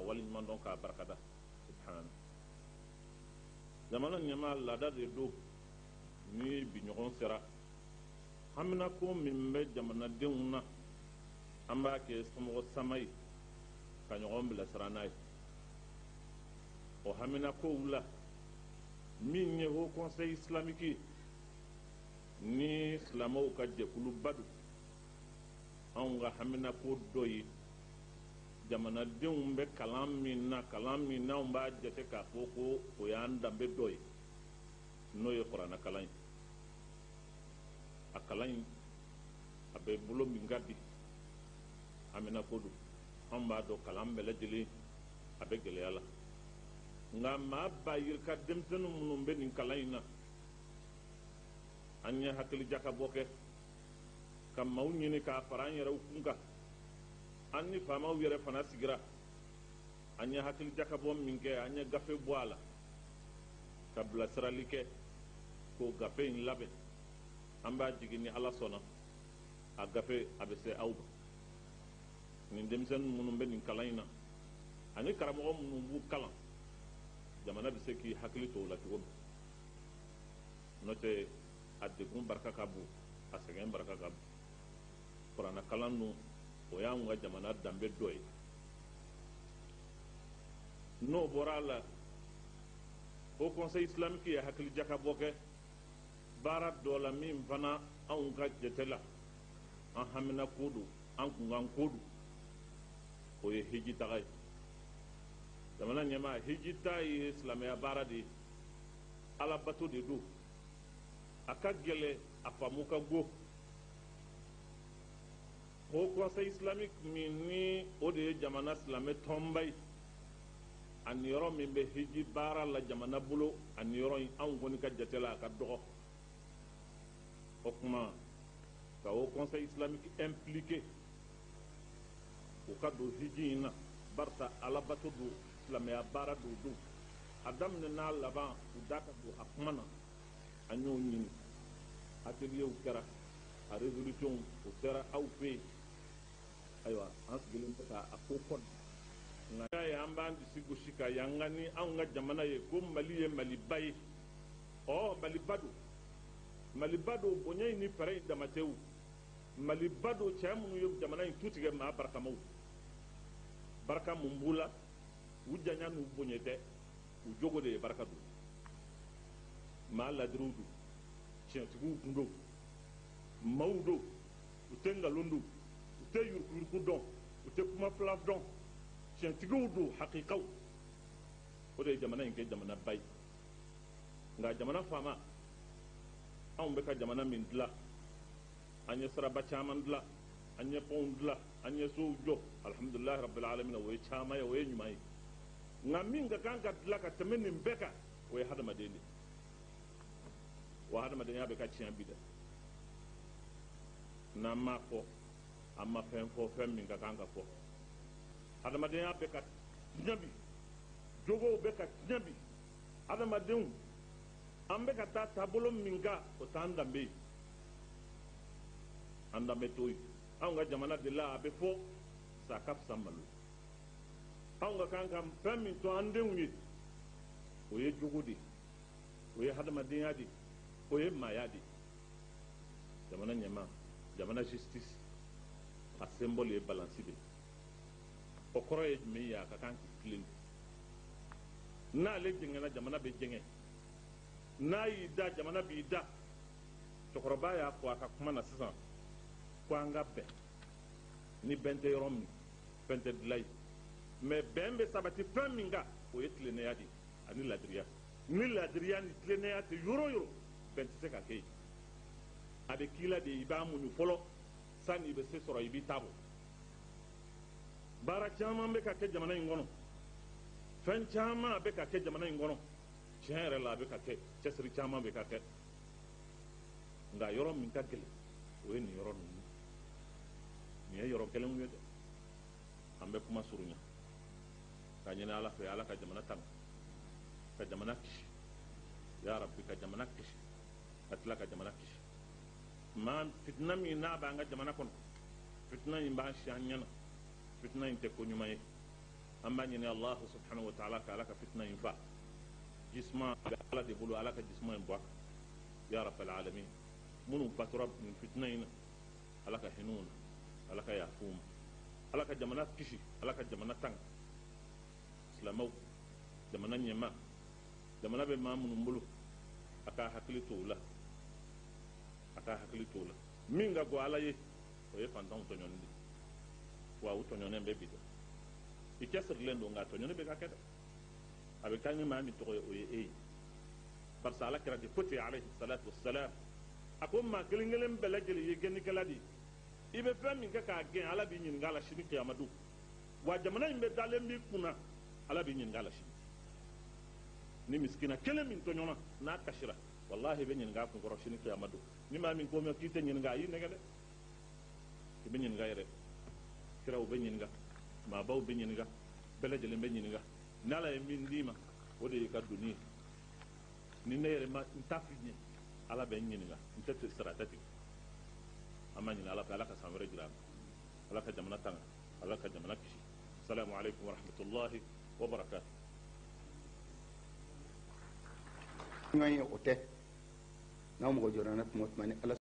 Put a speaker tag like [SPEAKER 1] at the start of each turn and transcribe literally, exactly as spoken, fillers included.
[SPEAKER 1] wali ɲuman dɔn k'a barikada subhana jamana ɲɛmaa laada de don ni biɲɔgɔn sera hamina ko min bɛ jamanadenw na an b'a kɛ somɔgɔ sama ye ka ɲɔgɔn bilasira n'a ye o hamina kow la min ye Haut Conseil islamique ye ni silamɛw ka jɛkuluba don anw ka hamina ko dɔ ye jamanadenw bɛ kalan min na kalan min n'anw b'a jate k'a fɔ ko o y'an danbe dɔ ye n'o ye kuranɛ kalan ye a kalan in a bɛ bolo min ka bi hamina ko don anw b'a dɔn kalan bɛɛ lajɛlen a bɛ gɛlɛya la nka maa ba yirika denmisɛnnin minnu bɛ nin kalan in na an ye hakilijakabɔ kɛ ka maaw ɲini k'a fara an yɛrɛw kun kan an ni faamaw yɛrɛ fana sigira an ye hakilijakabɔ min kɛ an ye gafe bɔ a la ka bilasirali kɛ k'o gafe in labɛn an b'a jigin ni ala sɔnna a gafe a bɛ se aw ma nin denmisɛnnin minnu bɛ nin kalan in na ani karamɔgɔ minnu b'u kalan jamana bɛ se k'i hakili to o la cogo min n'o tɛ a degun barika ka bon a sɛgɛn barika ka bon kuranɛ kalan nun o y'anw ka jamana danbe dɔ ye n'o bɔra a la Haut Conseil islamique ye hakilijakabɔ kɛ baara dɔ la min fana anw ka jate la an hamina ko don an kunkan ko don o ye hiji taga ye jamana ɲɛmaa hiji ta ye silamɛya baara de ye alabato de don a ka gɛlɛ a faamu ka go Haut Conseil islamique min ni o de ye jamana silamɛ tɔnba ye a niyɔrɔ min bɛ hiji baara la jamana bolo a niyɔrɔ in anw kɔni ka jate la a ka dɔgɔ o kuma ka Haut Conseil islamique impliqué o ka don hiji in na barisa alabato don silamɛya baara don don a daminɛ n'a laban u da ka don a kuma na an y'o ɲini ateliers kɛra a résolution o kɛra aw fɛ yen ayiwa an sigilen bɛ ka a ko kɔnɔ nka y'a ye an b'an disi gosi ka yanga ni anw ka jamana ye ko mali ye maliba ye ɔ maliba don maliba don bonya in ni fɛɛrɛ in damatew maliba don cɛ minnu ye jamana in tu tigɛ maa barakamaw barika mun b'u la u janya n'u bonya tɛ u jogo de ye barika don maa ladiriw don tiɲɛtigiw kun don maaw don u tɛ nkalon don u tɛ yurukuyuruku dɔn u tɛ kuma fila dɔn tiɲɛtigiw don hakikaw o de ye jamana in kɛ jamana ba ye nka jamana faama anw bɛ ka jamana min dilan an ye siraba caman dilan an ye pɔnw dilan an ye sow jɔ alhamdulilahi rabbil alamin o ye caman ye o ye ɲuman ye nka min ka kan ka dilan ka tɛmɛ nin bɛɛ kan o ye hadamaden de wa hadamadenya bɛ ka tiɲɛ bi dɛ n'an m'a fɔ an ma fɛn fɔ fɛn min ka kan ka fɔ hadamadenya bɛ ka tiɲɛ bi jogow bɛ ka tiɲɛ bi hadamadenw an bɛ ka taa taabolo min kan o t'an danbe ye an danbe t'o ye anw ka jamana de la a bɛ fɔ sa ka fisa malo anw ka kan ka fɛn min to an denw ye o ye jogo de o ye hadamadenya de o ye maaya de jamana ɲɛmaa jamana justice a symbole ye balansi de o kɔrɔ ye jumɛn ye a ka kan k'i tilen n'ale jɛngɛna jamana bɛ jɛngɛ n'a y'i da jamana b'i da cɛkɔrɔba y'a fɔ a ka kuma na sisan ko an ka bɛn ni bɛn tɛ yɔrɔ min bɛn tɛ dilan ye mɛ bɛn bɛ sabati fɛn min kan o ye tilennenya de ani ladiriya ni ladiriya ni tilennenya tɛ yɔrɔ o yɔrɔ bɛn tɛ se ka kɛ yen a bɛ k'i la de i b'a muɲu fɔlɔ sani i bɛ se sɔrɔ i b'i ta bɔ baara caman bɛ ka kɛ jamana in kɔnɔ fɛn caman bɛ ka kɛ jamana in kɔnɔ tiɲɛ yɛrɛ la a bɛ ka kɛ cɛsiri caman bɛ ka kɛ nka yɔrɔ min ka gɛlɛn o ye nin yɔrɔ ninnu nin ye yɔrɔ gɛlɛnw ye dɛ an bɛ kuma surunya ka ɲini ala fɛ ala ka jamana tanga ka jamana kisi ya rabbi ka jamana kisi ka tila ka jamana kisi maa fitina min n'a b'an ka jamana kɔnɔ fitina in b'an si an ɲɛna fitina in tɛ ko ɲuman ye amma ñini Allah subhanahu wa ta'ala ka ala ka fitna in fa jisma be ala de bulu ala ka jisma in ba ya rabbal alamin munu patora min fitna in ala ka hinuna ala ka yafuma ala ka jamana kisi ala ka jamana tang islamaw jamana nyema jamana be ma munu bulu aka hakili to la aka hakili to la min ga go ala ye o ye fantan to nyondi wa u to nyonen be bido i kesir lendo nga to nyone be ka keda abe kangi ma mi to o ye e par sala kira di poti alayhi salatu wassalam akom ma gelingelen belageli ye genni kala di ibe fam min ka ka gen ala bi nyin ngala shini qiyamadu wa jamana imbe dalem bi kuna ala bi nyin ngala shini ni miskina kele min to nyona na kashira wallahi be nyin nga ko goro shini qiyamadu ni ma min ko me kite nyin nga yi negale be nyin nga yere kira o be nyin nga ma baw be nyin nga bele jele be nyin nga nala e min dima o de ka duni ni nere ma ntafinye ala be nyin nga ntete strategic amani ala ka ala ka samere jira ala ka jamana tanga ala ka jamana kishi assalamu alaikum wa rahmatullahi wa barakatuh
[SPEAKER 2] ngoy ote na mo go jorana ko mot mani ala